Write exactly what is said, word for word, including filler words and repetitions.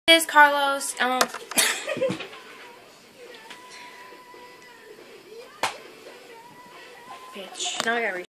This is Carlos. Um. Bitch. Now I gotta reach.